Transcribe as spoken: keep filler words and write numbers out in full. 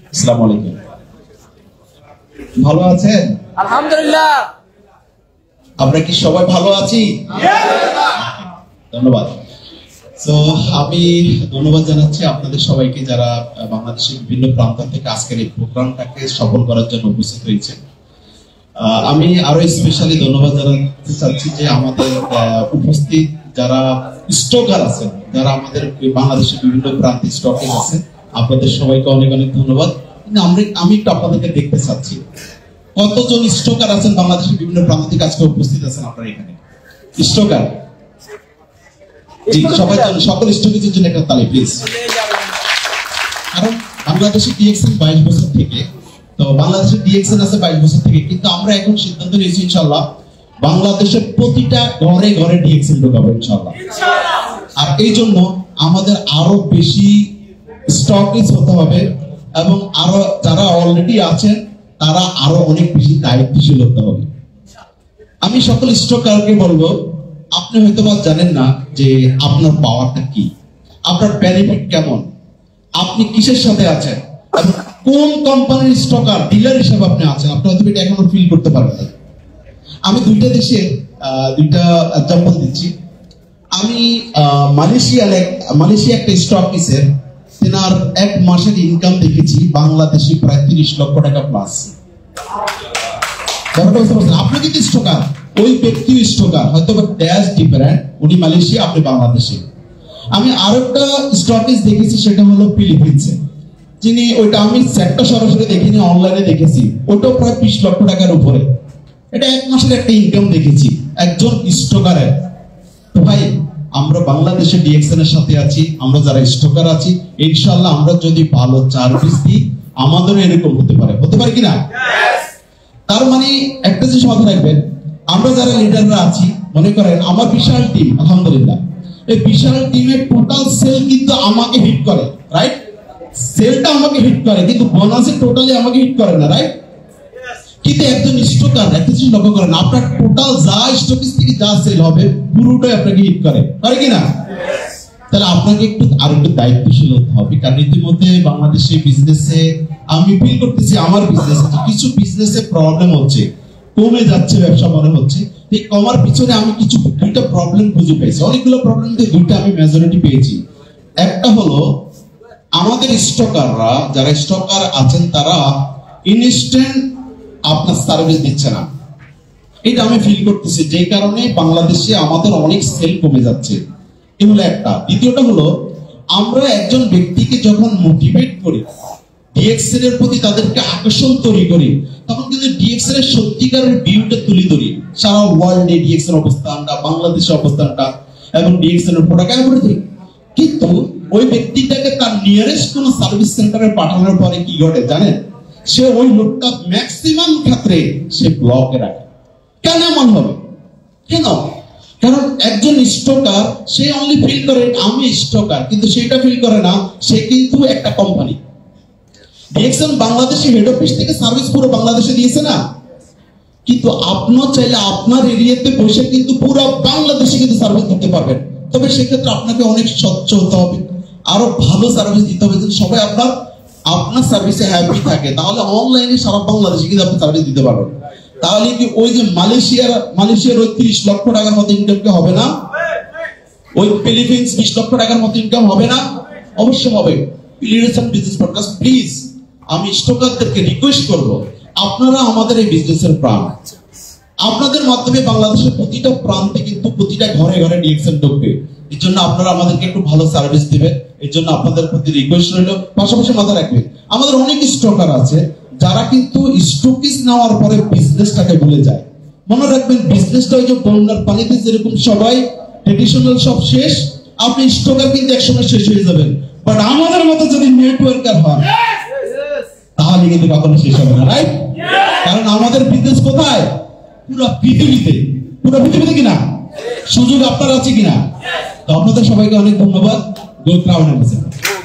আসসালামু আলাইকুম। ভালো আছেন? আলহামদুলিল্লাহ। আমরা কি সবাই ভালো আছি? ধন্যবাদ। তো আমি ধন্যবাদ জানাচ্ছি আপনাদের সবাইকে যারা বাংলাদেশের বিভিন্ন প্রান্ত থেকে আজকের এই প্রোগ্রামটাকে সফল করার জন্য উপস্থিত হয়েছে। আমি আরো স্পেশালি ধন্যবাদ জানাতে চাচ্ছি যে আমাদের উপস্থিত যারা স্টকার আছেন, যারা আমাদের বাংলাদেশের বিভিন্ন প্রান্তে স্টকে আছে, আপনাদের সবাইকে অনেক অনেক ধন্যবাদ। আমরা আমি একটু আপনাদেরকে দেখতে চাচ্ছি কতজন স্টকার আছেন বাংলাদেশের বিভিন্ন প্রান্ত থেকে আজকে উপস্থিত আছেন আপনারা এখানে। স্টকার জি, সবাই সকল স্টকের জন্য একটা তালি প্লিজ। কারণ বাংলাদেশের ডিএক্সএন বাইশ বছর থেকে, তো বাংলাদেশের ডিএক্সএন আছে বাইশ বছর থেকে, কিন্তু আমরা এখন সিদ্ধান্ত নিয়েছি ইনশাআল্লাহ বাংলাদেশের প্রতিটা ঘরে ঘরে ডিএক্সএন ঢোকাবো ইনশাআল্লাহ। আর এই জন্য আমাদের আরো বেশি স্টকিজ হতে হবে এবং আরো যারা অলরেডি আছেন তারা আরো অনেক বেশি দায়িত্বশীল হতে হবে। আমি সকল স্টকারকে বলবো, আপনি হয়তো বা জানেন না যে আপনার পাওয়ারটা কি, আপনার বেনিফিট কেমন, আপনি কিসের সাথে আছেন এবং কোন কোম্পানির স্টকার ডিলার হিসেবে আপনি আছেন, আপনি হয়তো এটা এখনো ফিল করতে পারেন না। আমি দুইটা দেশের দুইটা এক্সাম্পল দিচ্ছি। আমি মালয়েশিয়ার মালয়েশিয়া একটা স্টকিসের তেনার এক মাসের ইনকাম দেখেছি বাংলাদেশি প্রায় তিরিশ লক্ষ টাকা প্লাস। আপনি কিন্তু স্টকার, ওই ব্যক্তি স্টকার, হয়তো ড্যাশ ডিফারেন্ট, উনি মালয়েশিয়া, আপনি বাংলাদেশে। আমি আরেকটা স্টকিস দেখেছি, সেটা হলো ফিলিপিন্সে, যিনি ওইটা আমি সেক্টর সরাসরি দেখিনি, অনলাইনে দেখেছি, ওটাও প্রায় বিশ লক্ষ টাকার উপরে। এটা এক মাসের একটা ইনকাম দেখেছি একজন স্টকারের। তো ভাই, আমরা বাংলাদেশে ডিএক্সএন এর সাথে আছি, আমরা যারা স্টকার আছি, ইনশাআল্লাহ আমরা যদি ভালো সার্ভিস দিই আমাদের এরকম হতে পারে, হতে পারে কিনা? তার মানে একটা জিনিস মাথায় রাখবেন, আমরা যারা লিডাররা আছি, মনে করেন আমার বিশাল টিম, আলহামদুলিল্লাহ এই বিশাল টিমের টোটাল সেল কিন্তু আমাকে হিট করে, রাইট? সেলটা আমাকে হিট করে, কিন্তু বোনাসে টোটালি আমাকে হিট করে না, রাইট? কিন্তু একজন স্টকার একটা জিনিস লক্ষ্য করেন, আপনার টোটাল যা স্টকিস থেকে যা সেল হবে পুরোটাই আপনাকে হিট করে, পারে কিনা? তাহলে আপনাকে একটু আর একটু দায়িত্বশীল হতে হবে। কারণ ইতিমধ্যে বাংলাদেশে বিজনেসে আমি ফিল করতেছি, আমার বিজনেসে কিছু বিজনেসে প্রবলেম হচ্ছে, কমে যাচ্ছে ব্যবসা মনে হচ্ছে। এই কমার পিছনে আমি কিছু দুইটা প্রবলেম খুঁজে পেয়েছি, অনেকগুলো প্রবলেম মধ্যে দুইটা আমি মেজরিটি পেয়েছি। একটা হলো আমাদের স্টকাররা, যারা স্টকার আছেন তারা ইনস্ট্যান্ট আপনার সার্ভিস দিচ্ছে না, এটা আমি ফিল করতেছি, যে কারণে বাংলাদেশে আমাদের অনেক সেল কমে যাচ্ছে। এই হলো একটা। দ্বিতীয়টা হলো আমরা একজন ব্যক্তিকে যখন মোটিভেট করি, ডিএক্সএন এর প্রতি তাদেরকে আকর্ষণ তৈরি করি, তখন কিন্তু ডিএক্সএন এর সত্যিকারের ভিউটা তুলে ধরি, সারা ওয়ার্ল্ডে ডিএক্সএন অবস্থানটা, বাংলাদেশের অবস্থানটা এবং ডিএক্সএন এর প্রোডাক্ট এভরিথিং। কিন্তু ওই ব্যক্তিটাকে তার নিয়ারেস্ট কোন সার্ভিস সেন্টারে পাঠানোর পরে কি ঘটে জানেন? সে ওই লোকটা ম্যাক্সিমাম ক্ষেত্রে সে ব্লকে রাখে। কেন এমন হবে? কেন? কারণ একজন স্টকার সে অনলি ফিল করে আমি স্টকার, কিন্তু সেটা ফিল করে না সে কিন্তু একটা কোম্পানি। ডিএক্সএন বাংলাদেশে হেড অফিস থেকে সার্ভিস পুরো বাংলাদেশে দিয়েছে না, কিন্তু আপনার চাইলে আপনার এরিয়াতে বসে কিন্তু পুরো বাংলাদেশে কিন্তু সার্ভিস দিতে পারবেন। তবে সেক্ষেত্রে আপনাকে অনেক স্বচ্ছ হতে হবে, আরো ভালো সার্ভিস দিতে হবে, যদি সবাই আপনার আপনার সার্ভিসে হ্যাপি থাকে, তাহলে অনলাইনে সারা বাংলাদেশে কিন্তু আপনি সার্ভিস দিতে পারবেন। তাহলে কি ওই যে মালয়েশিয়ার মালয়েশিয়ার ওই তিরিশ লক্ষ টাকার মতো ইনকাম কি হবে না? ওই ফিলিপিন্স বিশ লক্ষ টাকার মতো ইনকাম হবে না? অবশ্যই হবে। লিডারশিপ বিজনেস পডকাস্ট, প্লিজ আমি স্টকারদেরকে রিকোয়েস্ট করব, আপনারা আমাদের এই বিজনেসের প্রাণ, আপনাদের মাধ্যমে বাংলাদেশের প্রতিটা প্রান্তে কিন্তু প্রতিটা ঘরে ঘরে ডিএক্সএন ঢুকবে। এই জন্য আপনারা আমাদেরকে একটু ভালো সার্ভিস দিবেন, এই জন্য আপনাদের প্রতি রিকোয়েস্ট রইল। পাশাপাশি মাথায় রাখবেন, আমাদের অনেক স্টকার আছে যারা কিন্তু স্টকিস নেওয়ার পরে বিজনেসটাকে ভুলে যায়। মনে রাখবেন, বিজনেসটা ওই যে বন্যার পানিতে যেরকম সবাই ট্রেডিশনাল সব শেষ, আপনি স্টকার কিন্তু একসময় শেষ হয়ে যাবেন, বাট আমাদের মতো যদি নেটওয়ার্কার হন তাহলে কিন্তু কখনো শেষ হবে না, রাইট? কারণ আমাদের বিজনেস কোথায়? পুরো পৃথিবীতে, পুরো পৃথিবীতে কিনা সুযোগ আপনার আছে কিনা? তো আপনাদের সবাইকে অনেক ধন্যবাদ। Go crown.